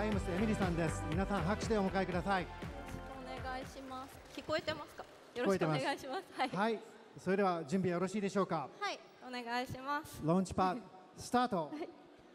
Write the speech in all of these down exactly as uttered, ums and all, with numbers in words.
イムスエミリさんです。皆さん拍手でお迎えください。よろしくお願いします。聞こえてますか？よろしくお願いします。はい、 はい、それでは準備よろしいでしょうか？ はい、お願いします。 ローンチパッドスタート。はい、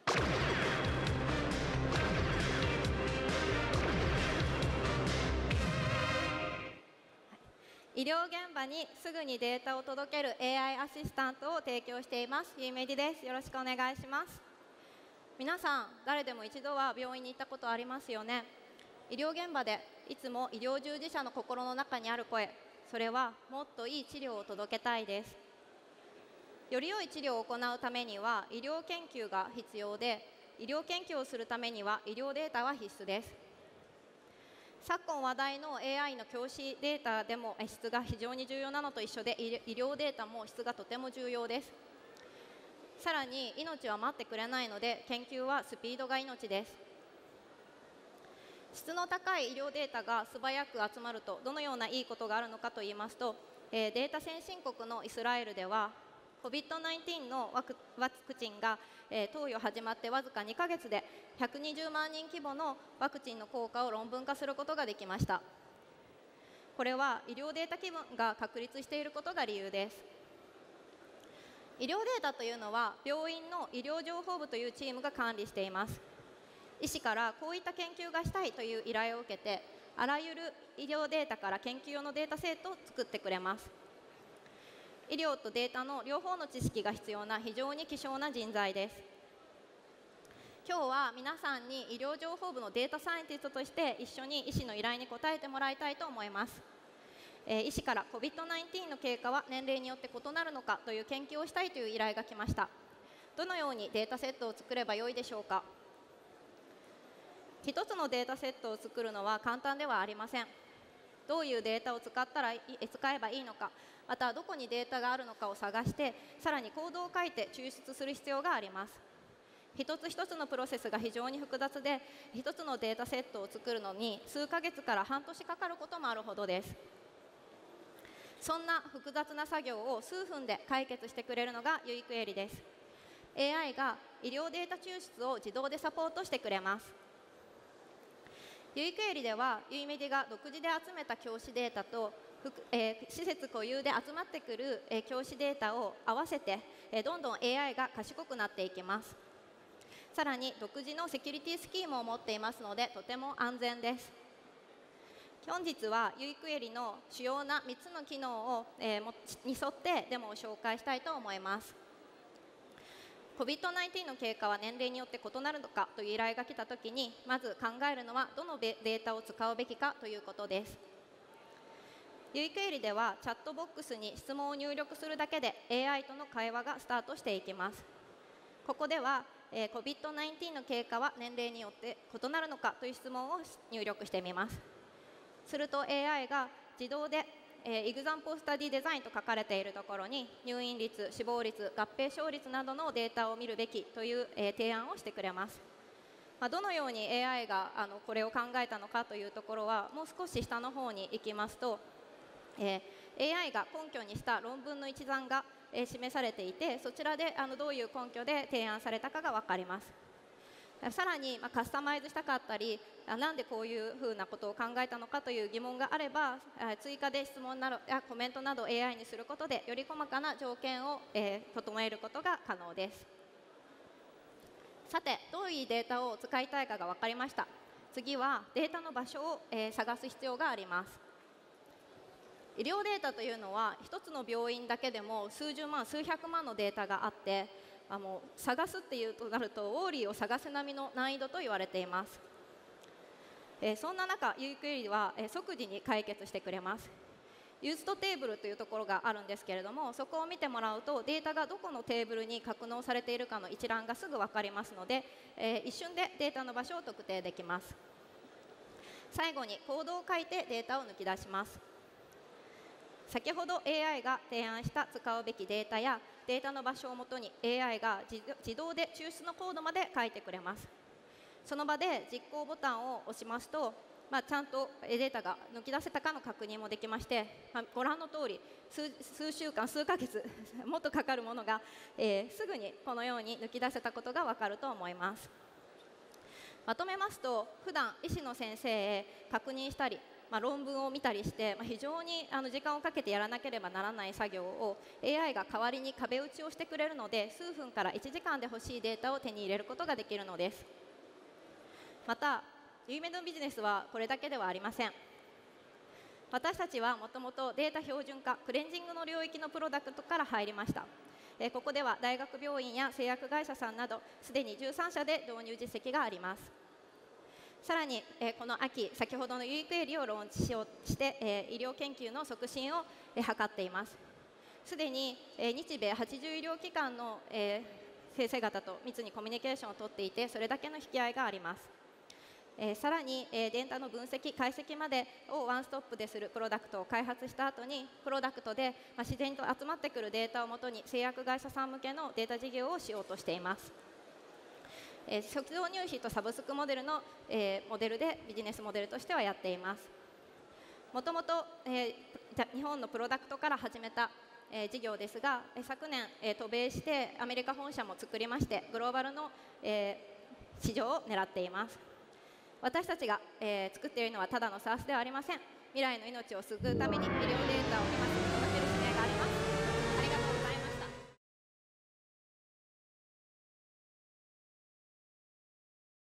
医療現場にすぐにデータを届ける エーアイ アシスタントを提供しています、ゆいめりです。よろしくお願いします。皆さん、誰でも一度は病院に行ったことありますよね。医療現場でいつも医療従事者の心の中にある声、それはもっといい治療を届けたいです。より良い治療を行うためには医療研究が必要で、医療研究をするためには医療データは必須です。昨今話題の エーアイ の教師データでも質が非常に重要なのと一緒で、医療データも質がとても重要です。さらに命は待ってくれないので、研究はスピードが命です。質の高い医療データが素早く集まるとどのようないいことがあるのかといいますと、えー、データ先進国のイスラエルでは コビッドナインティーン のワク, ワクチンが、えー、投与始まってわずかにかげつでひゃくにじゅうまんにん規模のワクチンの効果を論文化することができました。これは医療データ基盤が確立していることが理由です。医療データというのは病院の医療情報部というチームが管理しています。医師からこういった研究がしたいという依頼を受けて、あらゆる医療データから研究用のデータセットを作ってくれます。医療とデータの両方の知識が必要な非常に希少な人材です。今日は皆さんに医療情報部のデータサイエンティストとして一緒に医師の依頼に応えてもらいたいと思います。えー、医師から コビッドナインティーン の経過は年齢によって異なるのかという研究をしたいという依頼が来ました。どのようにデータセットを作ればよいでしょうか？一つのデータセットを作るのは簡単ではありません。どういうデータを使ったら使えばいいのか、またどこにデータがあるのかを探して、さらにコードを書いて抽出する必要があります。一つ一つのプロセスが非常に複雑で、一つのデータセットを作るのに数ヶ月から半年かかることもあるほどです。そんな複雑な作業を数分で解決してくれるのがユイクエリです。エーアイ が医療データ抽出を自動でサポートしてくれます。ユイクエリではユイメディが独自で集めた教師データと、えー、施設固有で集まってくる、えー、教師データを合わせて、えー、どんどん エーアイ が賢くなっていきます。さらに独自のセキュリティスキームを持っていますので、とても安全です。本日はユイクエリの主要なみっつの機能を、えー、に沿ってデモを紹介したいと思います。コビッドナインティーン の経過は年齢によって異なるのかという依頼が来たときに、まず考えるのはどのデータを使うべきかということです。ユイクエリではチャットボックスに質問を入力するだけで エーアイ との会話がスタートしていきます。ここでは、えー、コビッドナインティーン の経過は年齢によって異なるのかという質問を入力してみます。すると エーアイ が自動でえー、エグザンプルスタディデザインと書かれているところに入院率、死亡率、合併症率などのデータを見るべきという、えー、提案をしてくれます。まあ、どのように エーアイ があのこれを考えたのかというところはもう少し下の方に行きますと、えー、エーアイ が根拠にした論文の一覧が、えー、示されていて、そちらであのどういう根拠で提案されたかが分かります。さらに、まあ、カスタマイズしたかったり、なんでこういうふうなことを考えたのかという疑問があれば、追加で質問などやコメントなど エーアイ にすることでより細かな条件を、えー、整えることが可能です。さて、どういうデータを使いたいかが分かりました。次はデータの場所を、えー、探す必要があります。医療データというのは一つの病院だけでも数十万、数百万のデータがあって、あの探すっていうとなるとウォーリーを探す並みの難易度と言われています。えー、そんな中、ユイクエリは、えー、即時に解決してくれます。ユーズドテーブルというところがあるんですけれども、そこを見てもらうとデータがどこのテーブルに格納されているかの一覧がすぐ分かりますので、えー、一瞬でデータの場所を特定できます。最後にコードを書いてデータを抜き出します。先ほど エーアイ が提案した使うべきデータやデータの場所をもとに エーアイ が自動で抽出のコードまで書いてくれます。その場で実行ボタンを押しますと、まあ、ちゃんとデータが抜き出せたかの確認もできまして、まあ、ご覧の通り 数, 数週間、数ヶ月もっとかかるものが、えー、すぐにこのように抜き出せたことが分かると思います。 まとめますと、普段医師の先生へ確認したり、まあ、論文を見たりして、まあ、非常にあの時間をかけてやらなければならない作業を エーアイ が代わりに壁打ちをしてくれるので、数分からいちじかんで欲しいデータを手に入れることができるのです。またユーメドビジネスはこれだけではありません。私たちはもともとデータ標準化、クレンジングの領域のプロダクトから入りました。えー、ここでは大学病院や製薬会社さんなどすでにじゅうさんしゃで導入実績があります。さらに、えー、この秋、先ほどのユークエリをローンチしようして、えー、医療研究の促進を、えー、図っています。すでに、えー、日米はちじゅう医療機関の、えー、先生方と密にコミュニケーションをとっていて、それだけの引き合いがあります。えー、さらに、えー、データの分析、解析までをワンストップでするプロダクトを開発した後に、プロダクトで、まあ、自然と集まってくるデータをもとに製薬会社さん向けのデータ事業をしようとしています。えー、初期導入費とサブスクモデルの、えー、モデルでビジネスモデルとしてはやっています。もともと、えー、日本のプロダクトから始めた、えー、事業ですが、えー、昨年、えー、渡米してアメリカ本社も作りまして、グローバルの、えー、市場を狙っています。私たちが、えー、作っているのはただの サース ではありません。未来の命を救うために医療データを今すぐ